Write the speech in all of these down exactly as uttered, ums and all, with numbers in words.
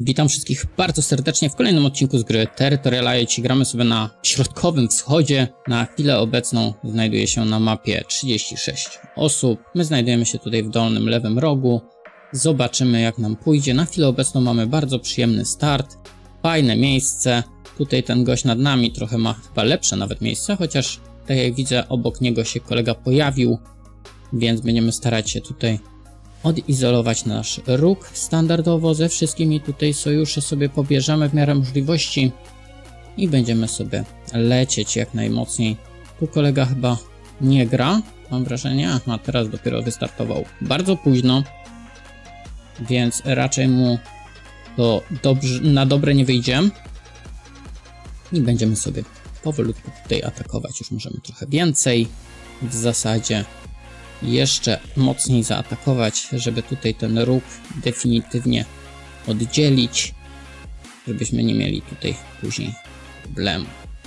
Witam wszystkich bardzo serdecznie w kolejnym odcinku z gry Territorial. Dzisiaj gramy sobie na środkowym wschodzie. Na chwilę obecną znajduje się na mapie trzydzieści sześć osób. My znajdujemy się tutaj w dolnym lewym rogu. Zobaczymy, jak nam pójdzie. Na chwilę obecną mamy bardzo przyjemny start. Fajne miejsce. Tutaj ten gość nad nami trochę ma chyba lepsze nawet miejsce, chociaż tak jak widzę, obok niego się kolega pojawił, więc będziemy starać się tutaj odizolować nasz róg standardowo. Ze wszystkimi tutaj sojusze sobie pobierzemy w miarę możliwości i będziemy sobie lecieć jak najmocniej. Tu kolega chyba nie gra, mam wrażenie. Aha, teraz dopiero wystartował bardzo późno, więc raczej mu to dobrze, na dobre nie wyjdzie. I będziemy sobie powolutku tutaj atakować. Już możemy trochę więcej w zasadzie. Jeszcze mocniej zaatakować, żeby tutaj ten róg definitywnie oddzielić, żebyśmy nie mieli tutaj później problemu.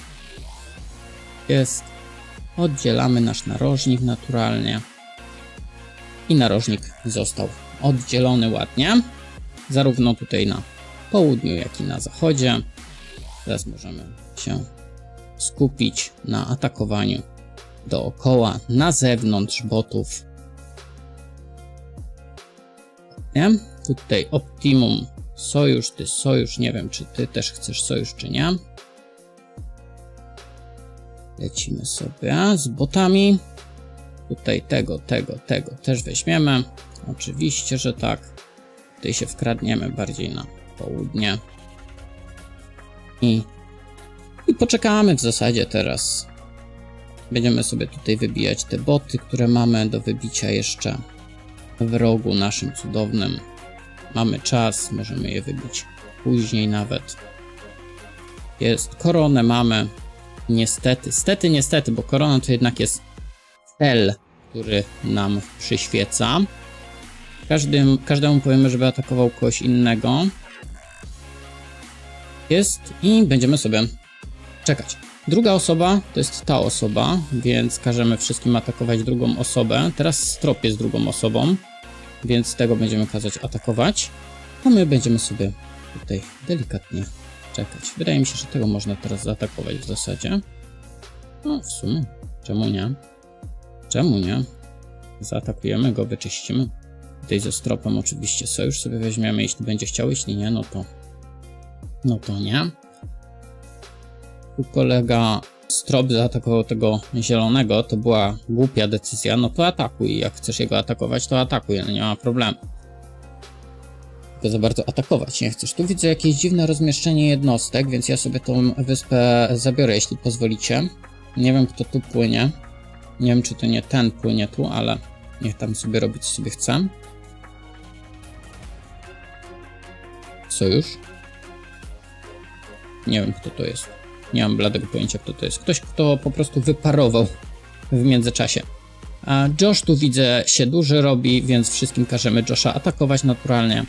Jest. Oddzielamy nasz narożnik naturalnie. I narożnik został oddzielony ładnie. Zarówno tutaj na południu, jak i na zachodzie. Teraz możemy się skupić na atakowaniu dookoła, na zewnątrz botów. Nie? Tutaj optimum sojusz, ty sojusz, nie wiem czy ty też chcesz sojusz czy nie. Lecimy sobie z botami. Tutaj tego, tego, tego też weźmiemy. Oczywiście, że tak. Tutaj się wkradniemy bardziej na południe. I, i poczekamy w zasadzie teraz. Będziemy sobie tutaj wybijać te boty, które mamy do wybicia jeszcze w rogu naszym cudownym. Mamy czas, możemy je wybić później nawet. Jest, koronę mamy. Niestety, stety, niestety, bo korona to jednak jest cel, który nam przyświeca. Każdym, każdemu powiemy, żeby atakował kogoś innego. Jest i będziemy sobie czekać. Druga osoba to jest ta osoba, więc każemy wszystkim atakować drugą osobę. Teraz strop jest drugą osobą, więc tego będziemy kazać atakować. A my będziemy sobie tutaj delikatnie czekać. Wydaje mi się, że tego można teraz zaatakować w zasadzie. No w sumie, czemu nie? Czemu nie? Zaatakujemy go, wyczyścimy. Tutaj ze stropem oczywiście sojusz sobie weźmiemy, jeśli będzie chciał, jeśli nie, no to no to nie. Tu kolega strop zaatakował tego zielonego, to była głupia decyzja, no to atakuj, jak chcesz jego atakować, to atakuj, no nie ma problemu. Tylko za bardzo atakować nie chcesz. Tu widzę jakieś dziwne rozmieszczenie jednostek, więc ja sobie tą wyspę zabiorę, jeśli pozwolicie. Nie wiem, kto tu płynie. Nie wiem, czy to nie ten płynie tu, ale niech tam sobie robi, co sobie chce. Sojusz? Nie wiem, kto to jest. Nie mam bladego pojęcia, kto to jest. Ktoś, kto po prostu wyparował w międzyczasie. A Josh tu widzę się duży robi, więc wszystkim każemy Josha atakować naturalnie.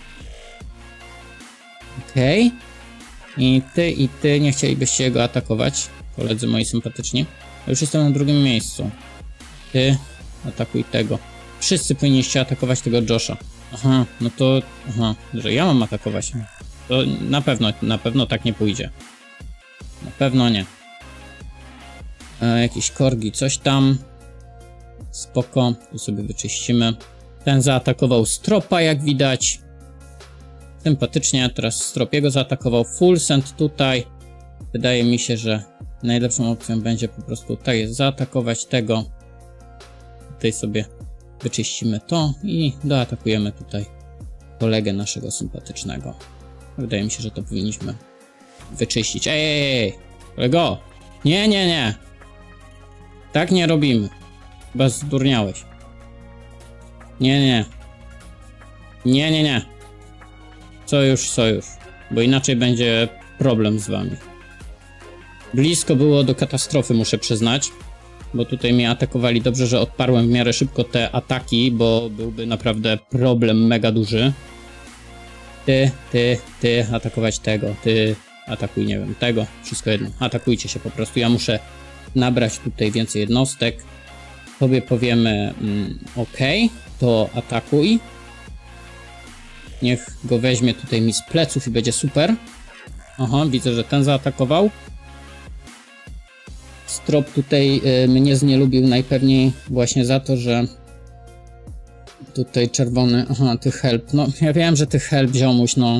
Okej. Okay. I ty, i ty nie chcielibyście jego atakować, koledzy moi sympatyczni. Ja już jestem na drugim miejscu. Ty atakuj tego. Wszyscy powinniście atakować tego Josha. Aha, no to... Aha, że ja mam atakować. To na pewno, na pewno tak nie pójdzie. Na pewno nie. E, jakieś korgi, coś tam. Spoko, tu sobie wyczyścimy. Ten zaatakował stropa, jak widać. Sympatycznie, teraz stropiego zaatakował. Full send tutaj. Wydaje mi się, że najlepszą opcją będzie po prostu tak jest zaatakować tego. Tutaj sobie wyczyścimy to i doatakujemy tutaj kolegę naszego sympatycznego. Wydaje mi się, że to powinniśmy wyczyścić. Ej, ej, ej, kolego! Nie, nie, nie! Tak nie robimy. Chyba zdurniałeś. Nie, nie. Nie, nie, nie. Sojusz, sojusz. Bo inaczej będzie problem z wami. Blisko było do katastrofy, muszę przyznać. Bo tutaj mnie atakowali. Dobrze, że odparłem w miarę szybko te ataki, bo byłby naprawdę problem mega duży. Ty, ty, ty, atakować tego, ty, atakuj, nie wiem, tego, wszystko jedno, atakujcie się po prostu, ja muszę nabrać tutaj więcej jednostek, tobie powiemy, mm, ok, to atakuj, Niech go weźmie tutaj mi z pleców i będzie super. Aha, widzę, że ten zaatakował. Strop tutaj y, mnie znielubił najpewniej właśnie za to, że tutaj czerwony, aha, ty help, no ja wiem, że ty help, ziomuś, no.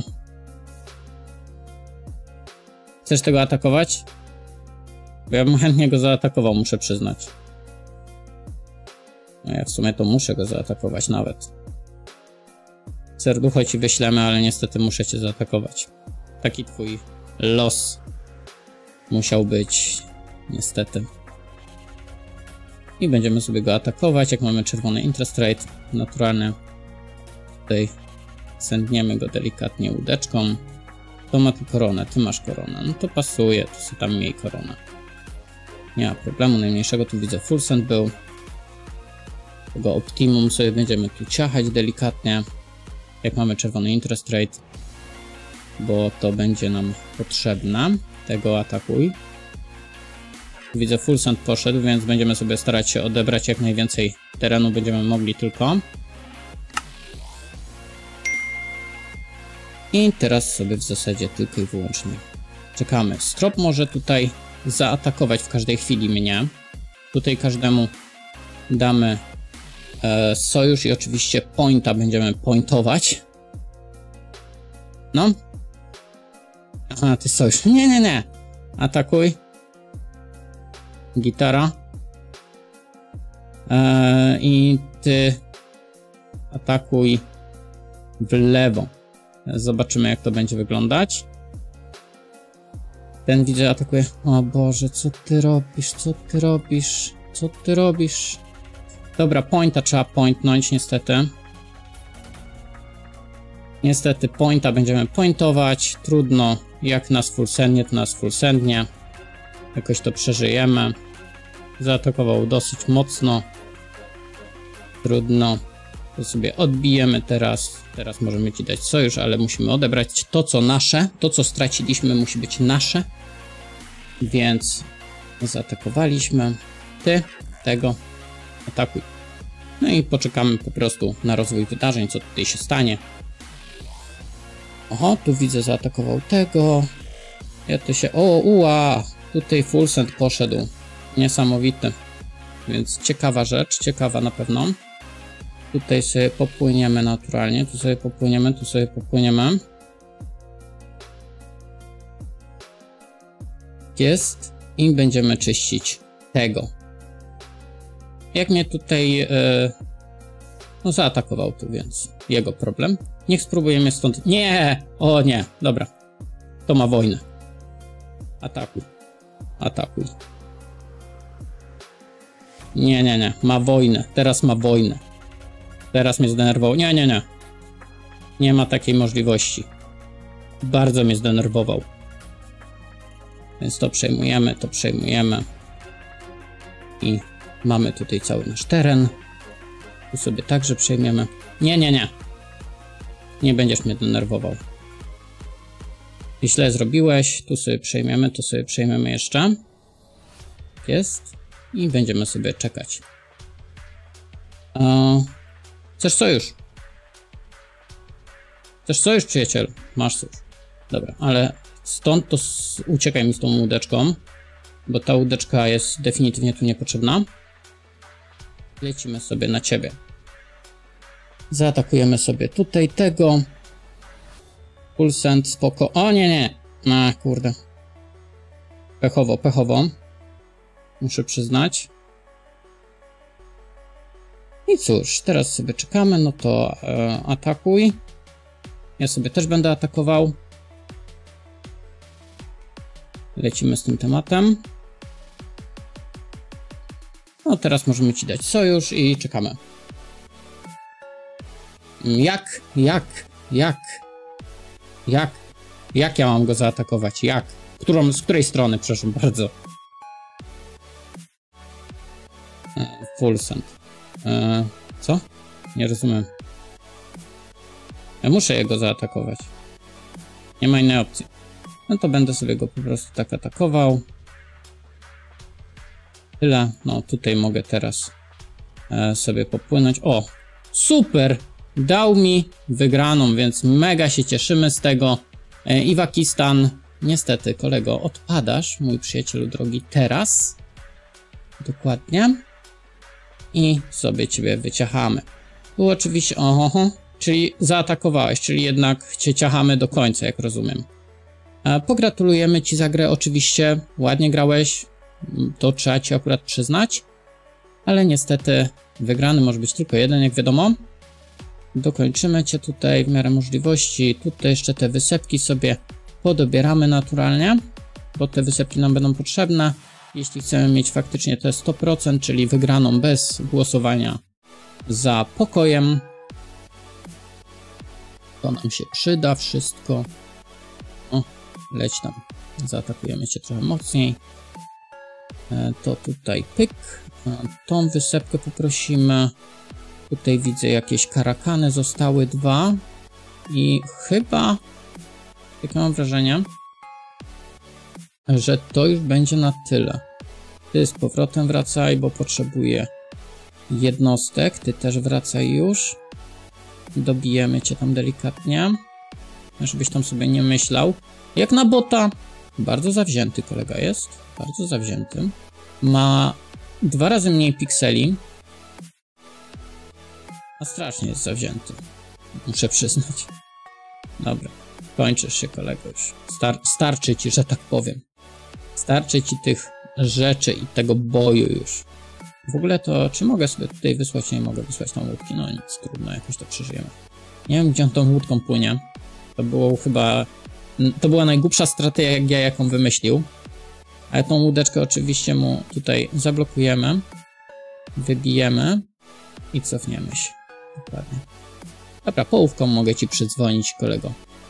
Chcesz tego atakować? Bo ja bym chętnie go zaatakował, muszę przyznać. No ja w sumie to muszę go zaatakować nawet. Serducho ci wyślemy, ale niestety muszę cię zaatakować. Taki twój los musiał być, niestety. I będziemy sobie go atakować, jak mamy czerwony interest rate, naturalnie. Tutaj sędniemy go delikatnie łódeczką. To ma tu koronę, ty masz koronę, no to pasuje, to sobie tam miej koronę. Nie ma problemu, najmniejszego tu widzę full send był. Tego optimum sobie będziemy tu ciachać delikatnie, jak mamy czerwony interest rate, bo to będzie nam potrzebne. Tego atakuj. Widzę full send poszedł, więc będziemy sobie starać się odebrać jak najwięcej terenu będziemy mogli tylko. I teraz sobie w zasadzie tylko i wyłącznie czekamy. Strop może tutaj zaatakować w każdej chwili mnie. Tutaj każdemu damy e, sojusz i oczywiście pointa będziemy pointować. No. Aha, ty sojusz. Nie, nie, nie. Atakuj. Gitara. E, I ty atakuj w lewo. Zobaczymy, jak to będzie wyglądać. Ten widzę atakuje. O Boże, co ty robisz? Co ty robisz? Co ty robisz? Dobra, pointa trzeba pointnąć, niestety. Niestety pointa będziemy pointować. Trudno. Jak nas full sendnie, to nas full sendnie. Jakoś to przeżyjemy. Zaatakował dosyć mocno. Trudno. To sobie odbijemy teraz. Teraz możemy ci dać sojusz, ale musimy odebrać to, co nasze. To, co straciliśmy, musi być nasze. Więc zaatakowaliśmy. Ty tego atakuj. No i poczekamy po prostu na rozwój wydarzeń, co tutaj się stanie. Oho, tu widzę, zaatakował tego. Ja to się... O, uła! Tutaj full send poszedł. Niesamowity. Więc ciekawa rzecz, ciekawa na pewno. Tutaj sobie popłyniemy naturalnie, tu sobie popłyniemy, tu sobie popłyniemy. Jest. I będziemy czyścić tego. Jak mnie tutaj... Yy, no zaatakował tu, więc jego problem. Niech spróbujemy stąd... Nie! O nie! Dobra. To ma wojnę. Atakuj. Atakuj. Nie, nie, nie. Ma wojnę. Teraz ma wojnę. Teraz mnie zdenerwował. Nie, nie, nie. Nie ma takiej możliwości. Bardzo mnie zdenerwował. Więc to przejmujemy, to przejmujemy. I mamy tutaj cały nasz teren. Tu sobie także przejmiemy. Nie, nie, nie. Nie będziesz mnie denerwował. I źle zrobiłeś. Tu sobie przejmiemy, tu sobie przejmiemy jeszcze. Jest. I będziemy sobie czekać. Eee, chcesz sojusz? Chcesz sojusz, przyjacielu? Masz sojusz. Dobra, ale stąd to uciekaj mi z tą łódeczką, bo ta łódeczka jest definitywnie tu niepotrzebna. Lecimy sobie na ciebie. Zaatakujemy sobie tutaj tego. Full send, spoko. O nie, nie. A, kurde. Pechowo, pechowo. Muszę przyznać. I cóż, teraz sobie czekamy, no to e, atakuj. Ja sobie też będę atakował. Lecimy z tym tematem. No teraz możemy ci dać sojusz i czekamy. Jak? Jak? Jak? Jak? Jak ja mam go zaatakować? Jak? Którą, z której strony, proszę bardzo? E, full send. E, co? Nie rozumiem. Ja muszę jego zaatakować. Nie ma innej opcji. No to będę sobie go po prostu tak atakował. Tyle. No tutaj mogę teraz e, sobie popłynąć. O! Super! dał mi wygraną, więc mega się cieszymy z tego. Iwakistan, niestety kolego, odpadasz, mój przyjacielu drogi, teraz. Dokładnie. I sobie ciebie wyciachamy. Tu oczywiście, oho, czyli zaatakowałeś, czyli jednak cię ciachamy do końca, jak rozumiem. Pogratulujemy ci za grę, oczywiście, ładnie grałeś, to trzeba ci akurat przyznać, ale niestety wygrany może być tylko jeden, jak wiadomo. Dokończymy cię tutaj w miarę możliwości, tutaj jeszcze te wysepki sobie podobieramy naturalnie, bo te wysepki nam będą potrzebne, jeśli chcemy mieć faktycznie te sto procent, czyli wygraną bez głosowania za pokojem. To nam się przyda wszystko. O, leć tam. Zaatakujemy cię trochę mocniej. E, to tutaj pyk. E, tą wysepkę poprosimy. Tutaj widzę jakieś karakany. Zostały dwa. I chyba, takie mam wrażenie, że to już będzie na tyle. Ty z powrotem wracaj, bo potrzebuję jednostek. Ty też wracaj już. Dobijemy cię tam delikatnie. Żebyś tam sobie nie myślał. Jak na bota. Bardzo zawzięty kolega jest. Bardzo zawzięty. Ma dwa razy mniej pikseli. A strasznie jest zawzięty. Muszę przyznać. Dobra. Kończysz się kolego już. Star starczy ci, że tak powiem. Starczy ci tych rzeczy i tego boju już. W ogóle to, czy mogę sobie tutaj wysłać? Nie mogę wysłać tą łódki. No nic, trudno, jakoś to przeżyjemy. Nie wiem, gdzie on tą łódką płynie. To było chyba... To była najgłupsza strategia, jaką wymyślił. Ale tą łódeczkę oczywiście mu tutaj zablokujemy. Wybijemy. I cofniemy się. Dokładnie. Dobra, połówką mogę ci przydzwonić, kolego.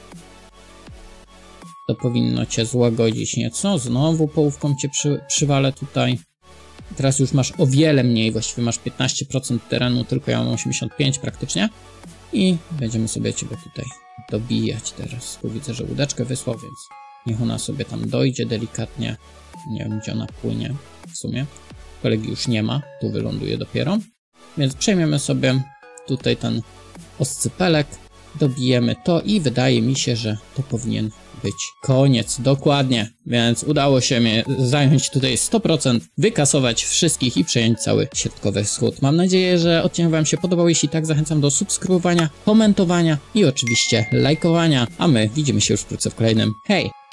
To powinno cię złagodzić nieco. Znowu połówką cię przy, przywalę tutaj. Teraz już masz o wiele mniej, właściwie masz piętnaście procent terenu, tylko ja mam osiemdziesiąt pięć procent praktycznie. I będziemy sobie ciebie tutaj dobijać teraz. Tu widzę, że łódeczkę wysłał, więc niech ona sobie tam dojdzie delikatnie. Nie wiem, gdzie ona płynie w sumie. Kolegi już nie ma, tu wyląduje dopiero. Więc przejmiemy sobie tutaj ten oscypelek, dobijemy to i wydaje mi się, że to powinien być koniec, dokładnie, więc udało się mnie zająć tutaj sto procent, wykasować wszystkich i przejąć cały Środkowy Wschód. Mam nadzieję, że odcinek wam się podobał, jeśli tak, zachęcam do subskrybowania, komentowania i oczywiście lajkowania, a my widzimy się już wkrótce w kolejnym. Hej!